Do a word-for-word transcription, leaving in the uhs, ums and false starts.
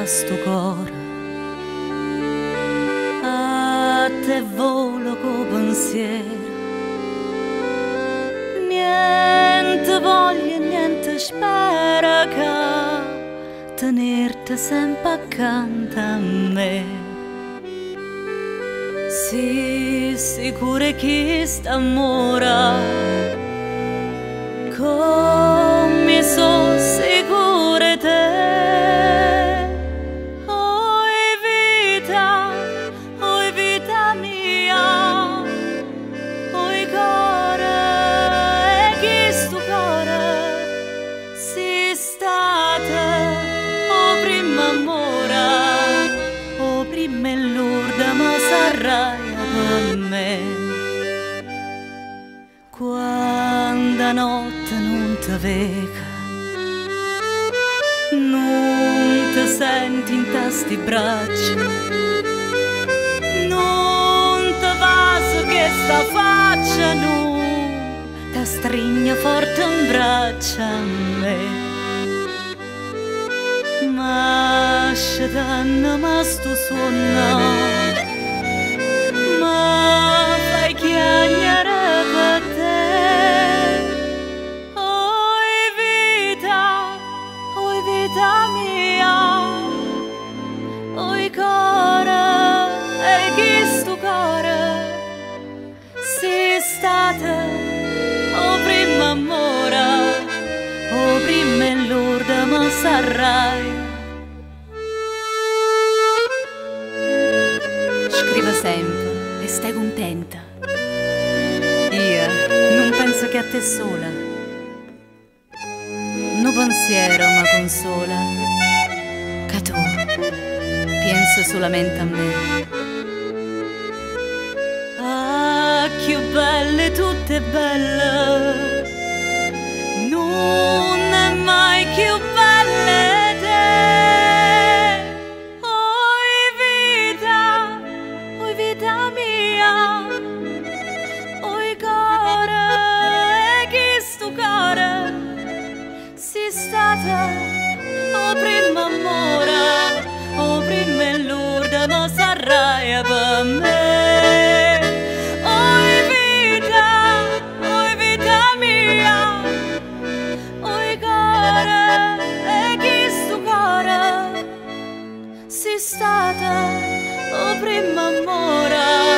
sto cuore. A te volo co pensiero, niente voglio e niente spera che tenerti sempre accanto a me. Sì, sicura che st'amore come so sicura te. Oh vita, oh vita mia, oh cuore, e chi sto cuore si state, oh prima amore, oh prima l'urda ma sarraia per me. Quando notte non ti vega, non ti senti in tasti braccia, non ti va su che sta faccia, non ti stringe forte in braccia a me. Ma scetanno ma sto suono, ma fai chiagnare per te. Vita mia, oi cuore, e chi sto cuore si state, o prima amore, o prima l'urda ma sarrai. Scrivo sempre e stai contenta. Io non penso che a te sola. No pensiero ma consola, che tu penso solamente a me. Ah, che belle, tutte belle, non è mai più belle te. Oh vita, oh vita mia, oh cuore, e chi sto cuore si stata, oh prima amore, oh prima l'urda ma sarraia per me. Oh vita, oh vita mia, oh cuore, e chi sto cuore si stata, oh prima amore.